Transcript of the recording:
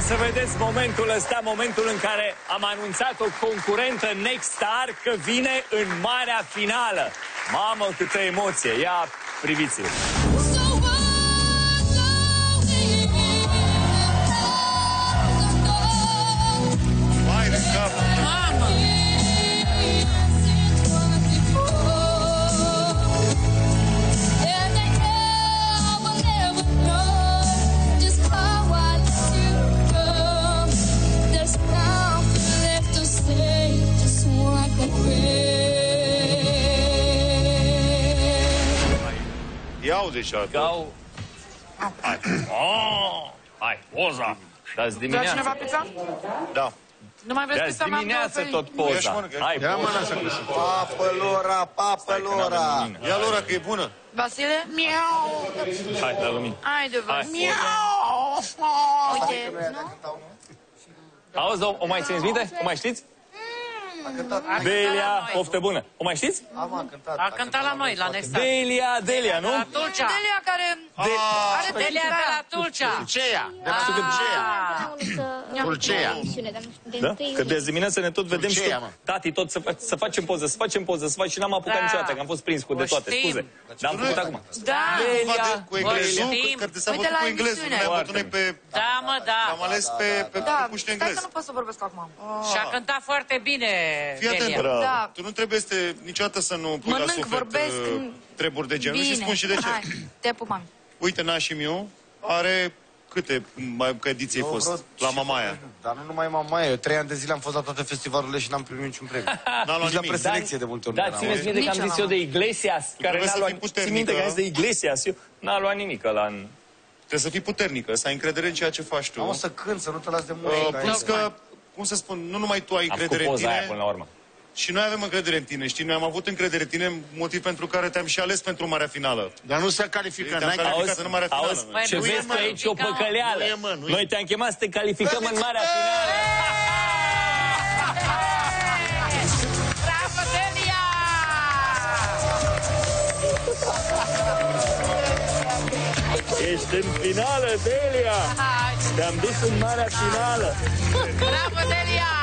să vedeți momentul ăsta, momentul în care am anunțat o concurentă Next Star că vine în marea finală. Mamă, câtă emoție! Ia, priviți-l! Iau deja. Iau. Hai, poza. Dați dimineața. Da cineva pizza? Da. Nu mai vreți pizza? Dați dimineața tot poza. Hai, poza. Papă Lora, papă Lora. Ia Lora că e bună. Vasile? Miau! Hai, la lumină. Haide, Vasile. Miau! Uite, nu? Auzi, o mai țineți minte? O mai știți? Delia, poftă bună. O mai știți? A cântat la noi, la Next Star. Delia, nu? La Tulcea. Delia care... Are Delia de la Tulcea. Tulcea. De la Tulcea. Da? Că de dimineață ne tot vedem și tot. Tati, tot să facem poză, să facem poză, să facem și n-am apucat niciodată, că am fost prins cu de toate, scuze. Dar am făcut acum. Da. Delia, cu englezul, că te s-a făcut cu englezul. Ne-am avut noi pe... Da, mă, da. Am ales pe cuște englez. Stai că nu pot să vorbesc acum. Și a cântat foarte bine, Delia. Da. Tu nu trebuie niciodată să nu pui la suflet treburi de genul și spun și de ce. Hai, te pupam. Uite, nașii meu are câte ediții ai fost la Mamaia? Dar nu numai Mamaia, eu 3 ani de zile am fost la toate festivalurile și n-am primit niciun premiu. Nici la preselecție de multe ori. Da, țineți minte că am zis eu de Iglesias, care n-a luat... Țin minte că am zis de Iglesias, eu n-a luat nimic ăla în... Trebuie să fii puternică, să ai încredere în ceea ce faci tu. O să cânt, să nu te las de muzică. Plus că, cum să spun, nu numai tu ai încredere în tine, până la urmă. și noi avem încredere în tine, știi? Noi am avut încredere în tine, motiv pentru care te-am și ales pentru marea finală. Dar nu se califică, Te-am calificat în marea finală. Auzi, ce vezi că aici e o păcăleală. Noi te-am chemat să te calificăm în marea finală. Bravo, Delia! Ești în finală, Delia! Te-am dus în marea finală! Bravo, Delia!